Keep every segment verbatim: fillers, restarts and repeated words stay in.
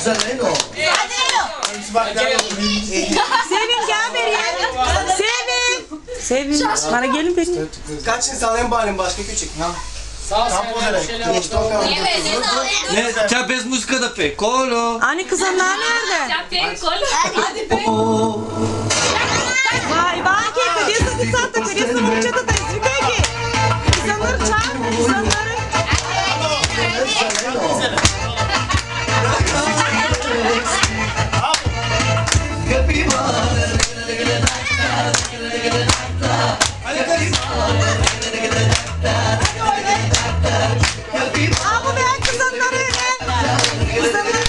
Güzel değil o. Hadi Sevim gel beri. Sevim. Sevim. Bana gelin beri. Kaç insan en bağırın başka küçük. Sağ Kampo direkt. Geçti o kadar. Ne? Çapez música da Pecolo. Anne kızanlar nerede? Hadi be. Vay vay ki kırıyorsa bir saat de kırıyorsa mumçada da izliyor ki. Kızanları çağır. Kızanları. Ama ben kızanları Kızanları.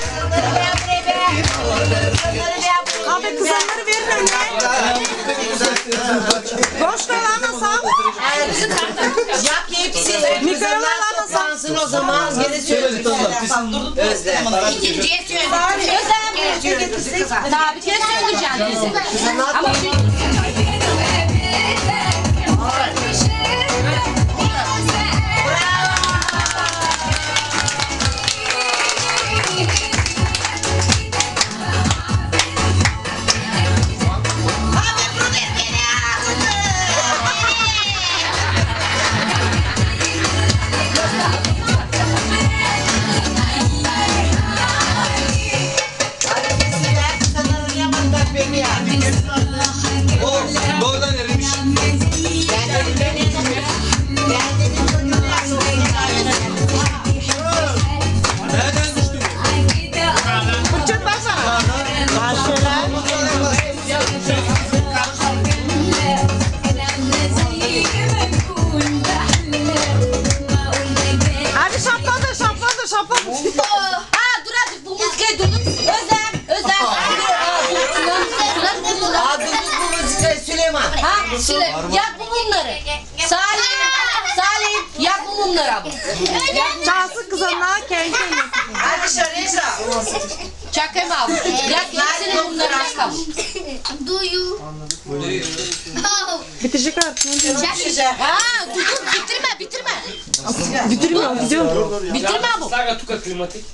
Abi kızanları verin önüne. Boş ver ana sağ. Yap hepsi. Mikrofonlarla Sansın o zaman. Gene söyle. Özlem. İkinciye söyle. Özlem. Tabii ki söyleyeceğim bize. Ama Doğrudan erimiş. Nereden düştü bu? Fırçat baksana. Başlayalım. Hadi şapladı şapladı şapladı. Ha dur hadi bu müzikayı durdum. Özlem. Özlem. Ha durduk bu müzikayı Süleyman. Ha Süleyman. Yak bu mumları. Salim. Salim. Yak bu mumları abi. Çalsın kızanlar kendi. Hadi şöyle Çakayım abi. Yak ikisini mumları aşkım. Do you? Bitecek artık. Ha dur dur bitirme bitirme. Bitirmiyorum gidiyorum. Bitirme bu. Saga tuka klimatik.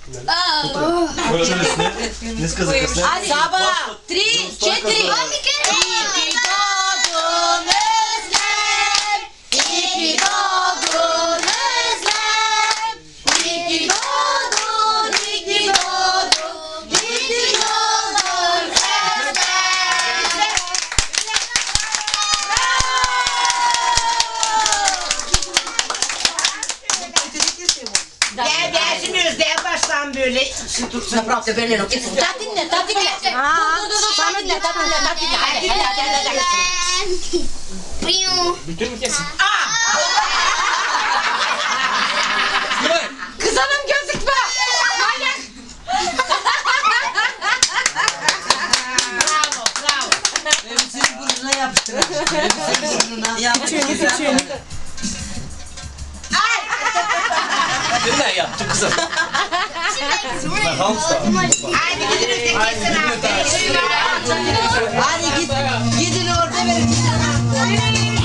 Nes kazıkasın? Hadi sabah. Tri, çetiri. İyi ki doğdun Özlem. İyi ki doğdun Özlem. İyi ki doğdun, iyi ki doğdun. İyi ki doğdun Özlem. Gel gel şimdi Özde'ye baştan böyle. Naprawdę böyle yok. Ta dinle, ta dinle. Ha. Dur dur dur, ta dinle, ta dinle, ta dinle. Hadi hadi hadi hadi. Primo. Bütün mü kesin? Kız hanım gözükme. Manyak. Bravo bravo. Elbiseni burnuna yapıştır. Elbiseni burnuna. Küçüğünü küçüğünü. Ne yaptın kızım? Hadi gidin Özde kesin artık. Hadi git. Gidin orada verin.